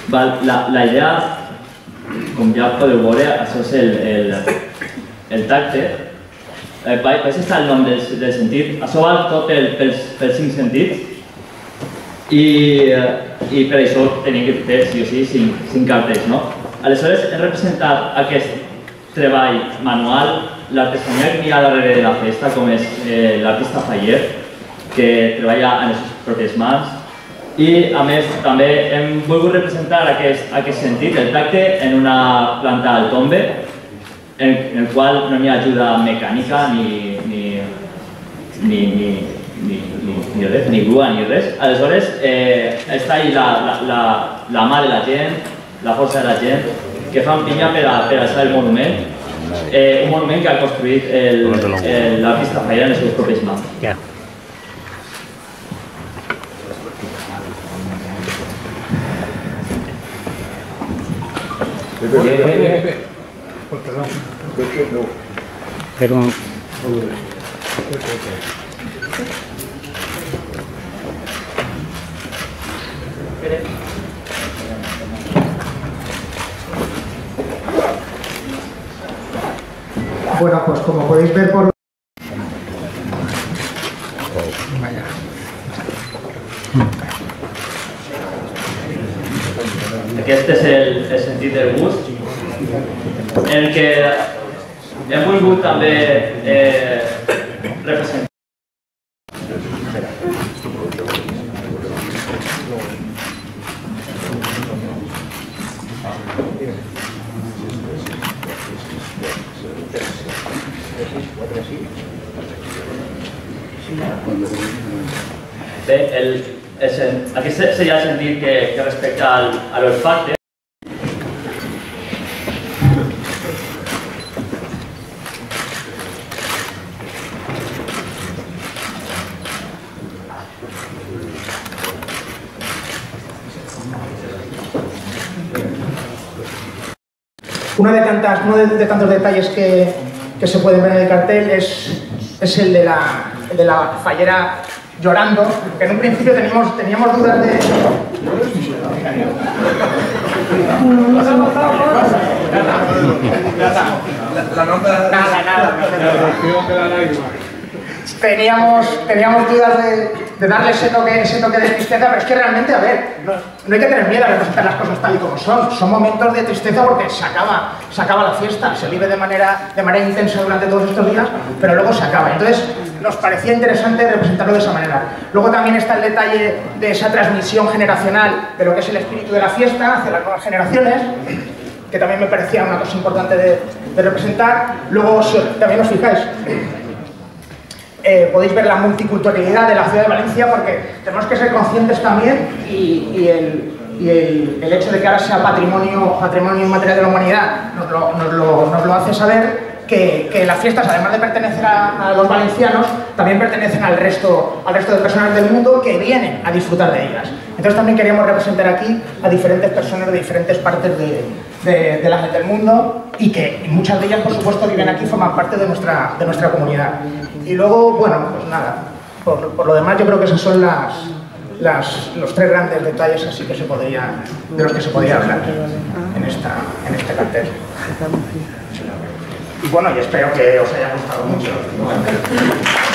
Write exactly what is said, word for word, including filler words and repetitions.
Val, la, la idea, com ja podeu veure, això és el, el, el tacte. Eh, vais estar el nom del, del sentit. Això val tot el, pels, pels cinc sentits. I, i per això tenim que fer, sí o sí, cinc, cinc cartells, no? Aleshores, hem representat aquest treball manual, l'artesania que hi ha darrere de la festa, com és eh, l'artista Faller, que treballa en les seves pròpies mans. I, a més, també hem volgut representar aquest, aquest sentit, el tacte, en una planta al tombe, en, en el qual no hi ha ajuda mecànica ni, ni, ni, ni, ni, ni, ni res, ni grua ni res. Aleshores, eh, està ahí la, la, la, la mà de la gent, la força de la gent, que fan pinya per, a, per alçar el monument. Eh, un monument que ha construït l'artista Faller en les seves pròpies mans. Yeah. Perdón. Bueno, pues como podéis ver por... Vaya. Aquest és el, el sentit del gust, en el que hem volgut també eh, representar. Bé, el, el, aquest seria el sentit que, que respecta al, a l'olfacte. Uno de, tantas, uno de, de tantos detalles que, que se pueden ver en el cartel es, es el, de la, el de la fallera llorando, que en un principio teníamos, teníamos dudas de... Nada, nada. Teníamos, teníamos dudas de, de darle ese toque, ese toque de tristeza, pero es que realmente, a ver, no, no hay que tener miedo a representar las cosas tal y como son. Son momentos de tristeza porque se acaba, se acaba la fiesta, se vive de manera, de manera intensa durante todos estos días, pero luego se acaba. Entonces, nos parecía interesante representarlo de esa manera. Luego también está el detalle de esa transmisión generacional de lo que es el espíritu de la fiesta hacia las nuevas generaciones, que también me parecía una cosa importante de, de representar. Luego, si os, también os fijáis, Eh, podéis ver la multiculturalidad de la ciudad de Valencia, porque tenemos que ser conscientes también y, y, el, y el, el hecho de que ahora sea patrimonio, patrimonio inmaterial de la humanidad nos lo, nos lo, nos lo hace saber que, que las fiestas, además de pertenecer a, a los valencianos, también pertenecen al resto, al resto de personas del mundo que vienen a disfrutar de ellas. Entonces también queríamos representar aquí a diferentes personas de diferentes partes de, de, de la, del mundo y que muchas de ellas, por supuesto, viven aquí y forman parte de nuestra, de nuestra comunidad. Y luego, bueno, pues nada, por, por lo demás yo creo que esos son las, las, los tres grandes detalles así que se podría, de los que se podría hablar en, esta, en este cartel. Y bueno, y espero que os haya gustado mucho.